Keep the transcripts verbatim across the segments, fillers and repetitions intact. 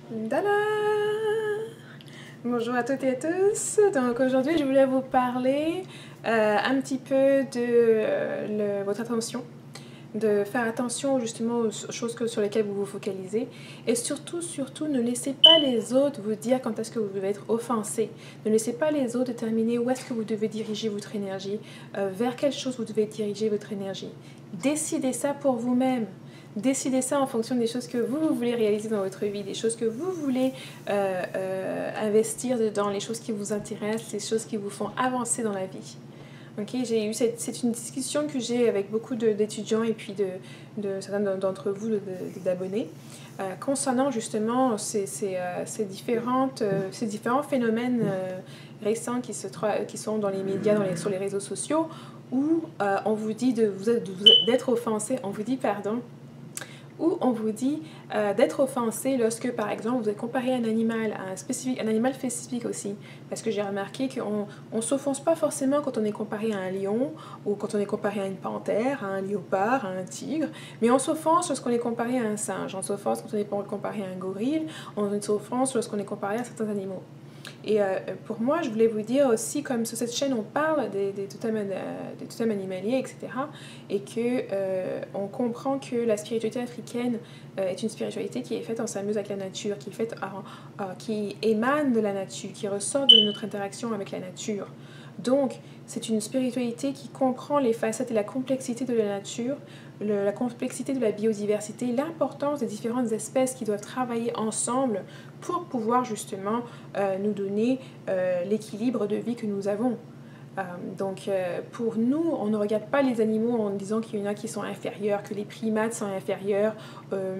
Tada! Bonjour à toutes et à tous. Donc aujourd'hui, je voulais vous parler euh, un petit peu de euh, le, votre attention, de faire attention justement aux choses que, sur lesquelles vous vous focalisez et surtout, surtout, ne laissez pas les autres vous dire quand est-ce que vous devez être offensé. Ne laissez pas les autres déterminer où est-ce que vous devez diriger votre énergie, euh, vers quelle chose vous devez diriger votre énergie. Décidez ça pour vous-même. Décidez ça en fonction des choses que vous, vous voulez réaliser dans votre vie, des choses que vous voulez euh, euh, investir dedans, les choses qui vous intéressent, les choses qui vous font avancer dans la vie. Okay, j'ai eu cette, c'est une discussion que j'ai avec beaucoup d'étudiants et puis de, de certains d'entre vous, d'abonnés, euh, concernant justement ces, ces, euh, ces, différentes, euh, ces différents phénomènes euh, récents qui, se, qui sont dans les médias, dans les, sur les réseaux sociaux, où euh, on vous dit de vous, d'être offensé, on vous dit pardon, où on vous dit euh, d'être offensé lorsque, par exemple, vous êtes comparé à un animal, à un, spécifique, un animal spécifique aussi. Parce que j'ai remarqué qu'on ne s'offense pas forcément quand on est comparé à un lion, ou quand on est comparé à une panthère, à un léopard, à un tigre, mais on s'offense lorsqu'on est comparé à un singe, on s'offense quand on est comparé à un gorille, on s'offense lorsqu'on est comparé à certains animaux. Et euh, pour moi, je voulais vous dire aussi, comme sur cette chaîne, on parle des, des, totems, des totems animaliers, et cetera. Et qu'on euh, comprend que la spiritualité africaine euh, est une spiritualité qui est faite en s'amuse avec la nature, qui, est faite, euh, euh, qui émane de la nature, qui ressort de notre interaction avec la nature. Donc, c'est une spiritualité qui comprend les facettes et la complexité de la nature, le, la complexité de la biodiversité, l'importance des différentes espèces qui doivent travailler ensemble pour pouvoir justement euh, nous donner euh, l'équilibre de vie que nous avons. Euh, donc, euh, pour nous, on ne regarde pas les animaux en disant qu'il y en a qui sont inférieurs, que les primates sont inférieurs euh,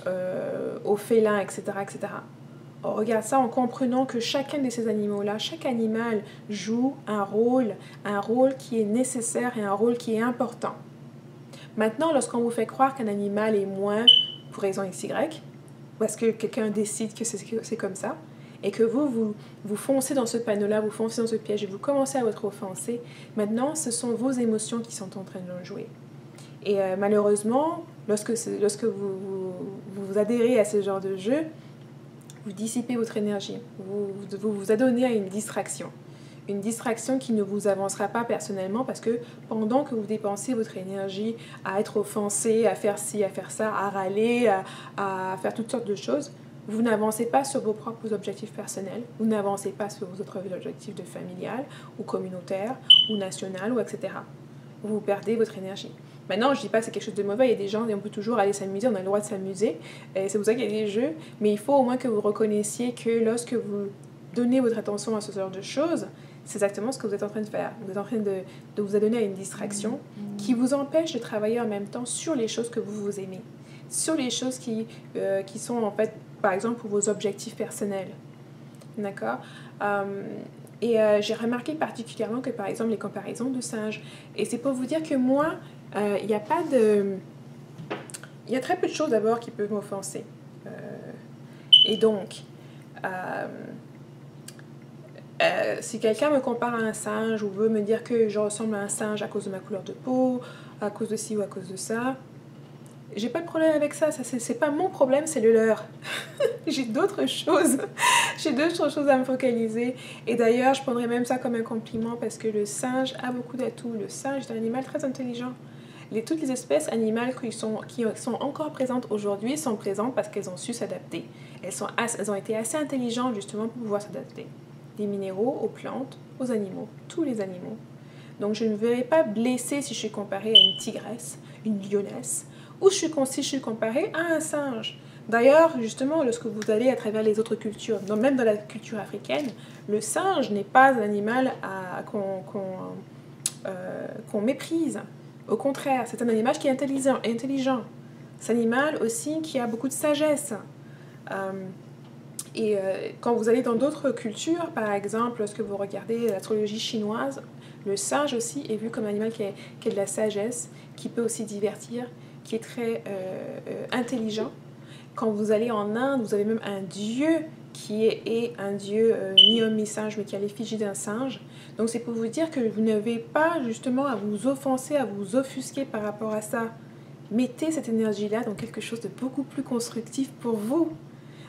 euh, aux félins, et cetera, et cetera. On regarde ça en comprenant que chacun de ces animaux-là, chaque animal joue un rôle, un rôle qui est nécessaire et un rôle qui est important. Maintenant, lorsqu'on vous fait croire qu'un animal est moins pour raison X Y, parce que quelqu'un décide que c'est comme ça, et que vous, vous, vous foncez dans ce panneau-là, vous foncez dans ce piège et vous commencez à être offensé, maintenant, ce sont vos émotions qui sont en train de jouer. Et euh, malheureusement, lorsque, lorsque vous, vous, vous adhérez à ce genre de jeu, vous dissipez votre énergie, vous, vous vous adonnez à une distraction. Une distraction qui ne vous avancera pas personnellement parce que pendant que vous dépensez votre énergie à être offensé, à faire ci, à faire ça, à râler, à, à faire toutes sortes de choses, vous n'avancez pas sur vos propres objectifs personnels, vous n'avancez pas sur vos autres objectifs de familial ou communautaire ou national ou et cetera. Vous perdez votre énergie. Maintenant, je ne dis pas que c'est quelque chose de mauvais, il y a des gens, on peut toujours aller s'amuser, on a le droit de s'amuser, c'est pour ça qu'il y a des jeux, mais il faut au moins que vous reconnaissiez que lorsque vous donnez votre attention à ce genre de choses, c'est exactement ce que vous êtes en train de faire. Vous êtes en train de, de vous adonner à une distraction qui vous empêche de travailler en même temps sur les choses que vous vous aimez, sur les choses qui, euh, qui sont en fait, par exemple, pour vos objectifs personnels. D'accord euh, Et euh, j'ai remarqué particulièrement que, par exemple, les comparaisons de singes, et c'est pour vous dire que moi, il euh, n'y a pas de... Il y a très peu de choses d'abord qui peuvent m'offenser. Euh, et donc, euh, euh, si quelqu'un me compare à un singe ou veut me dire que je ressemble à un singe à cause de ma couleur de peau, à cause de ci ou à cause de ça, j'ai pas de problème avec ça, ça c'est pas mon problème, c'est le leur. J'ai d'autres choses, j'ai d'autres choses à me focaliser. Et d'ailleurs, je prendrais même ça comme un compliment parce que le singe a beaucoup d'atouts. Le singe est un animal très intelligent. Les, toutes les espèces animales qui sont, qui sont encore présentes aujourd'hui sont présentes parce qu'elles ont su s'adapter. Elles, sont, elles ont été assez intelligentes justement pour pouvoir s'adapter. Des minéraux aux plantes, aux animaux, tous les animaux. Donc je ne me verrai pas blessée si je suis comparée à une tigresse, une lionesse, ou je suis, si je suis comparée à un singe. D'ailleurs, justement, lorsque vous allez à travers les autres cultures, donc même dans la culture africaine, le singe n'est pas un animal qu'on qu'on, euh, qu'on méprise. Au contraire, c'est un animal qui est intelligent. intelligent. C'est un animal aussi qui a beaucoup de sagesse. Euh, et euh, quand vous allez dans d'autres cultures, par exemple, lorsque vous regardez l'astrologie chinoise, le singe aussi est vu comme un animal qui a, qui a de la sagesse, qui peut aussi divertir, qui est très euh, euh, intelligent. Quand vous allez en Inde, vous avez même un dieu qui est, est un dieu euh, mi-homme, mi-singe, mais qui a l'effigie d'un singe. Donc c'est pour vous dire que vous n'avez pas justement à vous offenser, à vous offusquer par rapport à ça. Mettez cette énergie-là dans quelque chose de beaucoup plus constructif pour vous.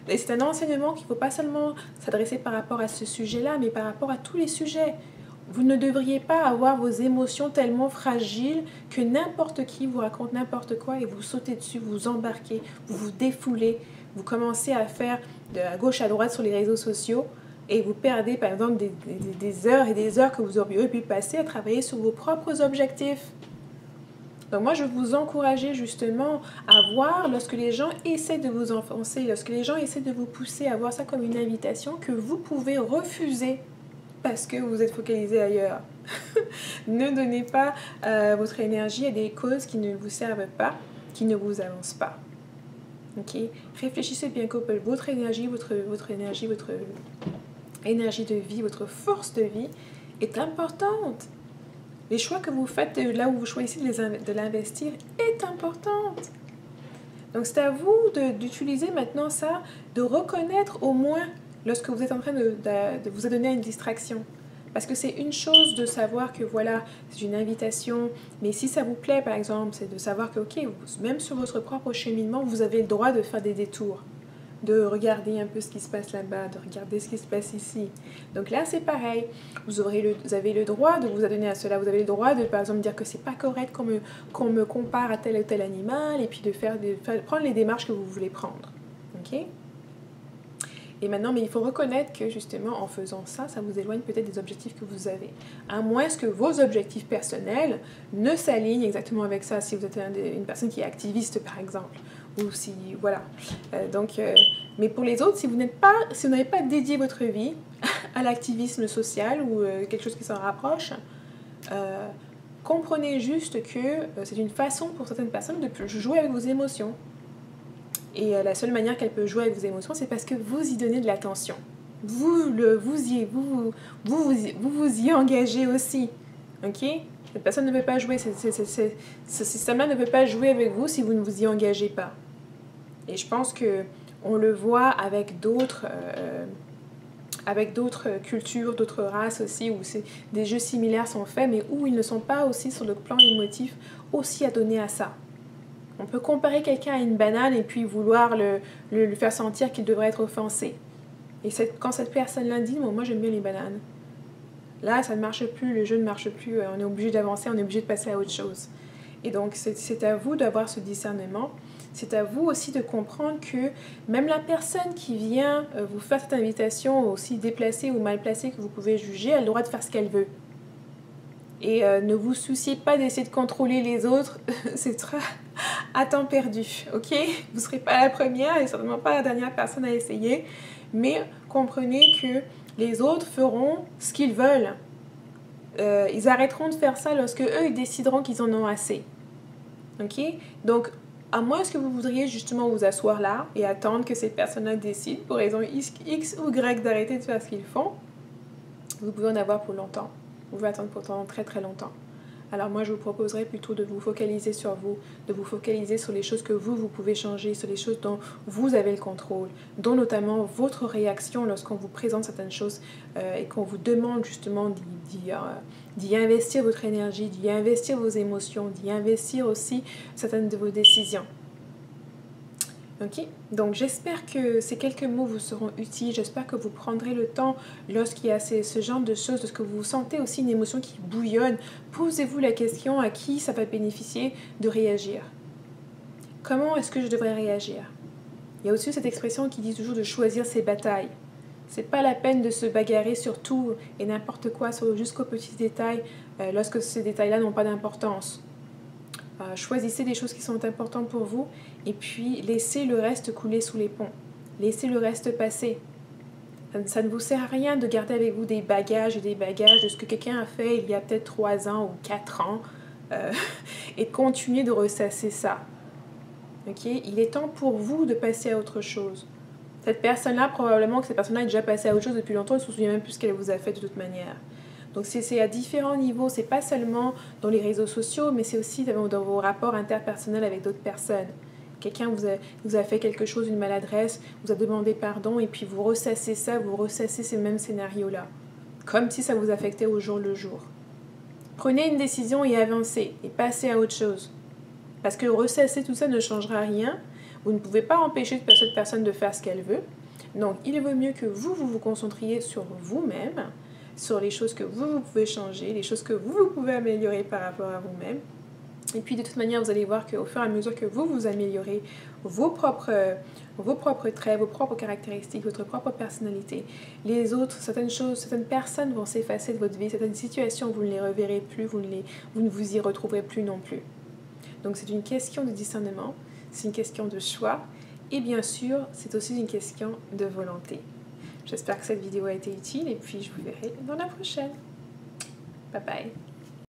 Et c'est un enseignement qu'il ne faut pas seulement s'adresser par rapport à ce sujet-là, mais par rapport à tous les sujets. Vous ne devriez pas avoir vos émotions tellement fragiles que n'importe qui vous raconte n'importe quoi et vous sautez dessus, vous embarquez, vous vous défoulez, vous commencez à faire de à gauche à droite sur les réseaux sociaux et vous perdez par exemple des, des, des heures et des heures que vous auriez pu passer à travailler sur vos propres objectifs. Donc moi, je veux vous encourager justement à voir, lorsque les gens essaient de vous enfoncer, lorsque les gens essaient de vous pousser à voir ça comme une invitation, que vous pouvez refuser parce que vous êtes focalisé ailleurs. Ne donnez pas euh, votre énergie à des causes qui ne vous servent pas, qui ne vous avancent pas. Ok? Réfléchissez bien que votre énergie, votre, votre énergie, votre énergie de vie, votre force de vie est importante. Les choix que vous faites, là où vous choisissez de l'investir, est importante. Donc, c'est à vous d'utiliser maintenant ça, de reconnaître au moins lorsque vous êtes en train de, de, de vous adonner à une distraction. Parce que c'est une chose de savoir que voilà, c'est une invitation, mais si ça vous plaît, par exemple, c'est de savoir que, ok, vous, même sur votre propre cheminement, vous avez le droit de faire des détours, de regarder un peu ce qui se passe là-bas, de regarder ce qui se passe ici. Donc là, c'est pareil. Vous, aurez le, vous avez le droit de vous adonner à cela. Vous avez le droit de, par exemple, dire que c'est pas correct qu'on me, qu'on me compare à tel ou tel animal, et puis de faire, de faire prendre les démarches que vous voulez prendre. Ok? Et maintenant, mais il faut reconnaître que justement, en faisant ça, ça vous éloigne peut-être des objectifs que vous avez. À moins que vos objectifs personnels ne s'alignent exactement avec ça. Si vous êtes un, une personne qui est activiste, par exemple, ou si, voilà. Euh, donc, euh, mais pour les autres, si vous n'êtes pas, si vous n'avez pas dédié votre vie à l'activisme social ou euh, quelque chose qui s'en rapproche, euh, comprenez juste que euh, c'est une façon pour certaines personnes de jouer avec vos émotions. Et euh, la seule manière qu'elle peut jouer avec vos émotions, c'est parce que vous y donnez de l'attention. Vous, le, vous, y, vous, vous, vous, vous, vous vous y engagez aussi. Ok? Cette personne ne veut pas jouer, c'est, c'est, c'est, c'est, ce système-là ne veut pas jouer avec vous si vous ne vous y engagez pas. Et je pense qu'on le voit avec d'autres, euh, avec d'autres cultures, d'autres races aussi, où c'est, des jeux similaires sont faits, mais où ils ne sont pas aussi sur le plan émotif aussi adonnés à ça. On peut comparer quelqu'un à une banane et puis vouloir le, le, le faire sentir qu'il devrait être offensé. Et cette, quand cette personne-là dit bon, « moi j'aime bien les bananes », là ça ne marche plus, le jeu ne marche plus, on est obligé d'avancer, on est obligé de passer à autre chose. Et donc c'est, c'est à vous d'avoir ce discernement, c'est à vous aussi de comprendre que même la personne qui vient vous faire cette invitation, aussi déplacée ou mal placée que vous pouvez juger, elle a le droit de faire ce qu'elle veut. Et euh, ne vous souciez pas d'essayer de contrôler les autres, c'est très à temps perdu, ok? Vous ne serez pas la première et certainement pas la dernière personne à essayer, mais comprenez que les autres feront ce qu'ils veulent. Euh, ils arrêteront de faire ça lorsque eux ils décideront qu'ils en ont assez, ok? Donc, à moins que vous voudriez justement vous asseoir là et attendre que cette personne-là décide pour raison X ou Y d'arrêter de faire ce qu'ils font, vous pouvez en avoir pour longtemps. Vous pouvez attendre pourtant très très longtemps. Alors moi, je vous proposerais plutôt de vous focaliser sur vous, de vous focaliser sur les choses que vous, vous pouvez changer, sur les choses dont vous avez le contrôle, dont notamment votre réaction lorsqu'on vous présente certaines choses euh, et qu'on vous demande justement d'y, d'y, euh, d'y investir votre énergie, d'y investir vos émotions, d'y investir aussi certaines de vos décisions. Ok? Donc j'espère que ces quelques mots vous seront utiles, j'espère que vous prendrez le temps lorsqu'il y a ces, ce genre de choses, lorsque vous sentez aussi une émotion qui bouillonne, posez-vous la question à qui ça va bénéficier de réagir. Comment est-ce que je devrais réagir? Il y a aussi cette expression qui dit toujours de choisir ses batailles. C'est pas la peine de se bagarrer sur tout et n'importe quoi, jusqu'aux petits détails, euh, lorsque ces détails-là n'ont pas d'importance. Euh, choisissez des choses qui sont importantes pour vous et puis laissez le reste couler sous les ponts. Laissez le reste passer. Ça, ça ne vous sert à rien de garder avec vous des bagages et des bagages de ce que quelqu'un a fait il y a peut-être trois ans ou quatre ans euh, et continuer de ressasser ça. Okay? Il est temps pour vous de passer à autre chose. Cette personne-là, probablement que cette personne-là est déjà passée à autre chose depuis longtemps, elle ne se souvient même plus ce qu'elle vous a fait de toute manière. Donc c'est à différents niveaux, c'est pas seulement dans les réseaux sociaux, mais c'est aussi dans, dans vos rapports interpersonnels avec d'autres personnes. Quelqu'un vous a, vous a fait quelque chose, une maladresse, vous a demandé pardon, et puis vous ressassez ça, vous ressassez ces mêmes scénarios-là, comme si ça vous affectait au jour le jour. Prenez une décision et avancez, et passez à autre chose. Parce que ressasser tout ça ne changera rien. Vous ne pouvez pas empêcher cette personne de faire ce qu'elle veut. Donc, il vaut mieux que vous, vous vous concentriez sur vous-même, sur les choses que vous, vous pouvez changer, les choses que vous, vous pouvez améliorer par rapport à vous-même. Et puis, de toute manière, vous allez voir qu'au fur et à mesure que vous, vous améliorez vos propres, vos propres traits, vos propres caractéristiques, votre propre personnalité, les autres, certaines choses, certaines personnes vont s'effacer de votre vie, certaines situations, vous ne les reverrez plus, vous ne, les, vous ne vous y retrouverez plus non plus. Donc, c'est une question de discernement, c'est une question de choix. Et bien sûr, c'est aussi une question de volonté. J'espère que cette vidéo a été utile et puis je vous verrai dans la prochaine. Bye bye.